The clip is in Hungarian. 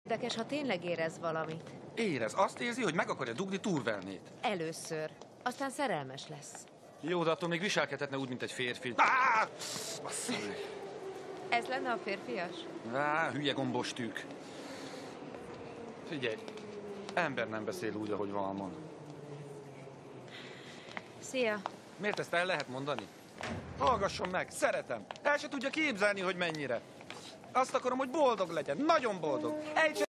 Érdekes, ha tényleg érez valamit. Érez. Azt érzi, hogy meg akarja dugni Turvelnét. Először. Aztán szerelmes lesz. Jó, de attól még viselkedhetne úgy, mint egy férfi. Bassza meg. Ez lenne a férfias? Hülye gombos tűk. Figyelj, ember nem beszél úgy, ahogy van. Szia. Miért ezt el lehet mondani? Hallgasson meg, szeretem. El se tudja képzelni, hogy mennyire. Azt akarom, hogy boldog legyen, nagyon boldog.